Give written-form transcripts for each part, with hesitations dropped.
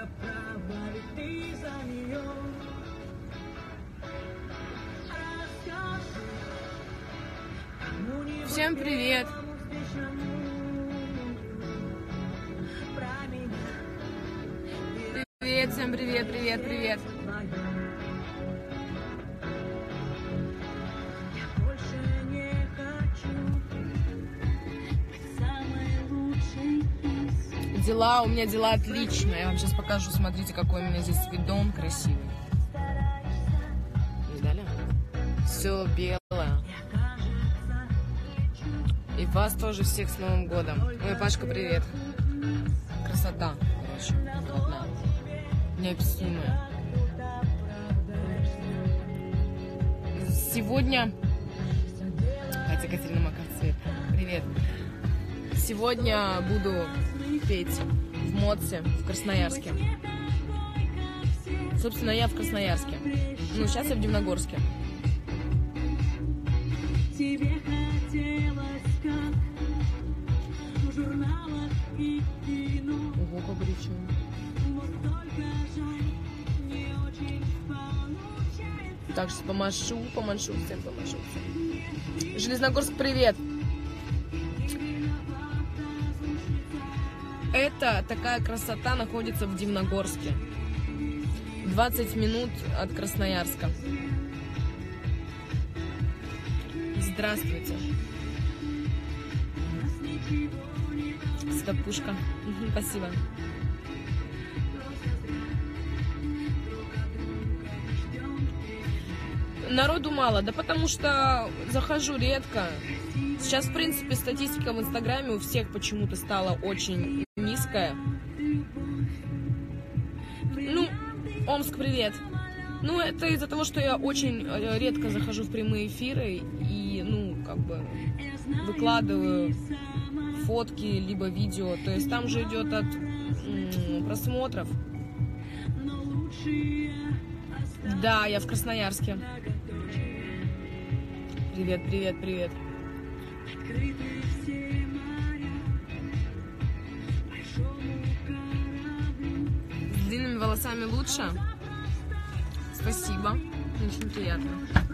Всем привет! Привет, всем привет, привет, привет! Дела, у меня дела отличные. Я вам сейчас покажу, смотрите, какой у меня здесь видон красивый. Видали? Все белое. И вас тоже всех с Новым годом. Ой, Пашка, привет. Красота, короче, одна. Неописуемая. Сегодня... Катя Катерина Маковцвет, привет. Сегодня буду петь в МОЦе, в Красноярске. Собственно, я в Красноярске. Ну, сейчас я в Дивногорске. Ого, как горячо. Так, сейчас помашу, всем помашу. Железногорск, привет! Это такая красота находится в Дивногорске. 20 минут от Красноярска. Здравствуйте. Стопушка. Спасибо. Народу мало, да потому что захожу редко. Сейчас, в принципе, статистика в Инстаграме у всех почему-то стала очень низкая. Ну, Омск, привет. Ну, это из-за того, что я очень редко захожу в прямые эфиры и, ну, как бы выкладываю фотки, либо видео. То есть там же идет от просмотров. Да, я в Красноярске. Привет, привет, привет. С длинными волосами лучше? Спасибо. Очень приятно.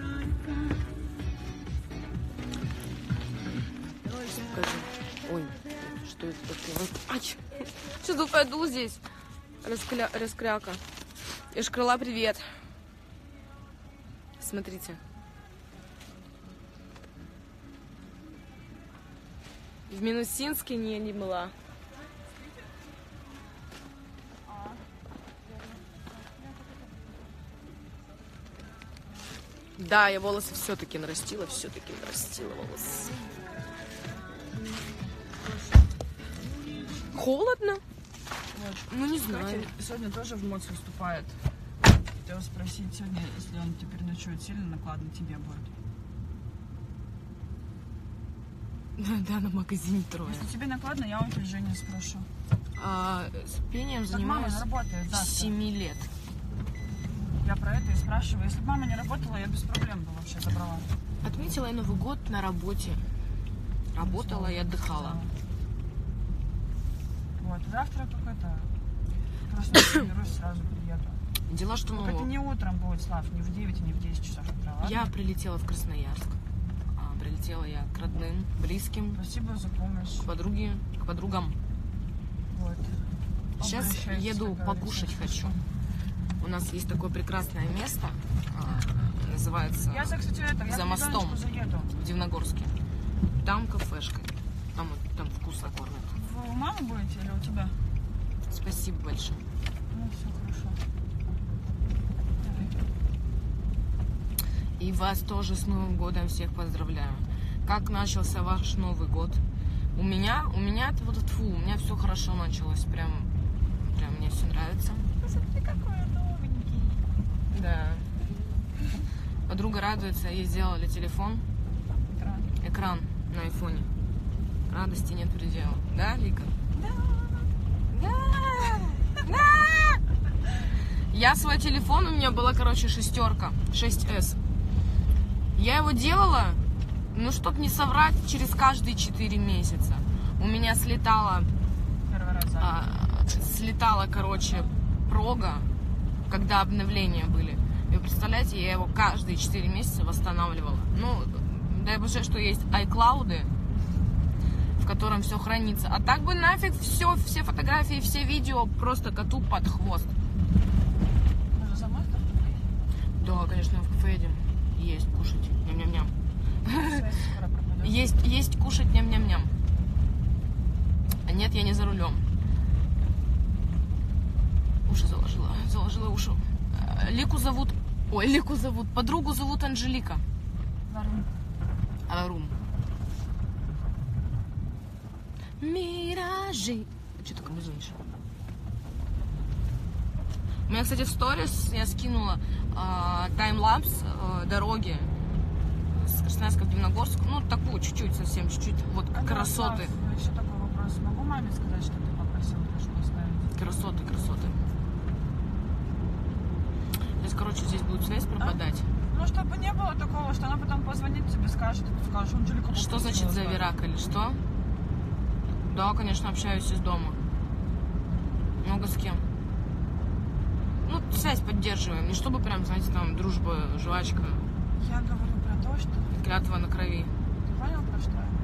Покажи. Ой, что это такое? Ай, что-то упаду здесь. Раскряка. Эшкрыла, привет. Смотрите. В Минусинске не была. Да, я волосы все-таки нарастила волосы. Холодно? Ну, не знаю. Катя сегодня тоже в МОЦ выступает. Хотела спросить сегодня, если он теперь ночует, сильно накладно тебе будет? Да, на магазине трое. Если тебе накладно, я у Жени спрошу. С пением занимаюсь с 7 лет. Я про это и спрашиваю. Если бы мама не работала, я без проблем бы вообще забрала. Отметила я Новый год на работе. Работала и отдыхала. Вот, завтра только это... Просто соберусь, сразу приеду. Дела, что только это не утром будет, Слав, не в 9, не в 10 часов утра, ладно? Я прилетела в Красноярск. Прилетела я к родным, близким. Спасибо за помощь. К подругам. Вот. Сейчас еду покушать хочу. У нас есть такое прекрасное место. Называется «За мостом» в Дивногорске. Там кафешка. Там вкусно кормят. Вы у мамы будете или у тебя? Спасибо большое. Ну, все хорошо. И вас тоже с Новым годом всех поздравляю. Как начался ваш Новый год? У меня все хорошо началось. Прям мне все нравится. Посмотри, какой новенький. Да. Подруга радуется, ей сделали телефон. Экран на айфоне. Радости нет предела. Да, Лика? Да. Я свой телефон, у меня была, шестерка, 6S. Я его делала, ну, чтоб не соврать, через каждые 4 месяца. У меня слетала, прога, когда обновления были. И вы представляете, я его каждые 4 месяца восстанавливала. Ну, дай боже, что есть iCloud, в котором все хранится. А так бы нафиг все фотографии, все видео просто коту под хвост. Можно самой в кафе? Да, конечно, в кафе едем. Есть, кушать. Ням-ням-ням. Связь скоро пропадет. Есть, кушать, ням-ням-ням. А нет, я не за рулем. Уши заложила уши. Лику зовут, подругу зовут Анжелика. Варум. Миражи. Что такое музонишь? У меня, кстати, в сторис я скинула таймлапс дороги с Красноярска в Дивногорск. Ну, такую чуть-чуть, совсем чуть-чуть. Вот красоты. Еще такой вопрос. Могу маме сказать, что ты попросил флешку оставить? Красоты. Здесь, короче, здесь будет связь пропадать. Ну, чтобы не было такого, что она потом позвонит тебе, скажет, и ты скажешь, Анжелика. Что значит за Верак или что? Да, конечно, общаюсь из дома. Много с кем. Ну, связь поддерживаем. Не чтобы прям, знаете, там дружба, жвачка. Я говорю про то, что... Клятва на крови. Ты понял, про что я?